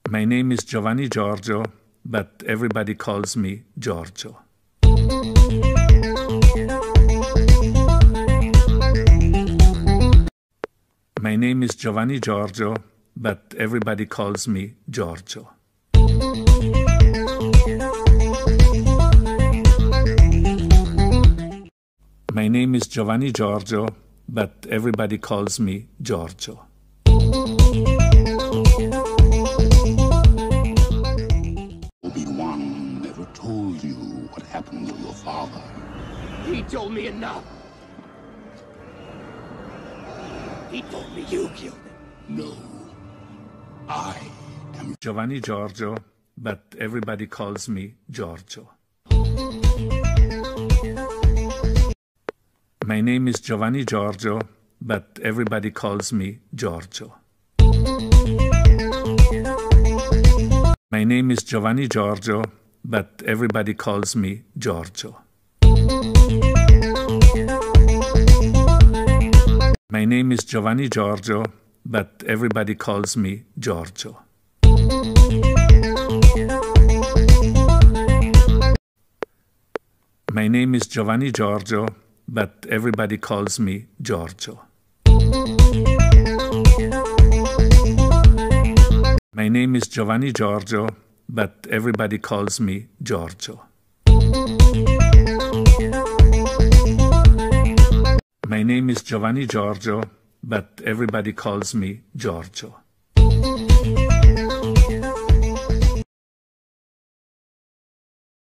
My name is Giovanni Giorgio, but everybody calls me Giorgio. My name is Giovanni Giorgio, but everybody calls me Giorgio. My name is Giovanni Giorgio, but everybody calls me Giorgio. Obi-Wan never told you what happened to your father. He told me enough. He told me you killed him. No. I am Giovanni Giorgio, but everybody calls me Giorgio. My name is Giovanni Giorgio, but everybody calls me Giorgio. My name is Giovanni Giorgio, but everybody calls me Giorgio. My name is Giovanni Giorgio, but everybody calls me Giorgio. My name is Giovanni Giorgio, but everybody calls me Giorgio. My name is Giovanni Giorgio, but everybody calls me Giorgio. My name is Giovanni Giorgio, but everybody calls me Giorgio.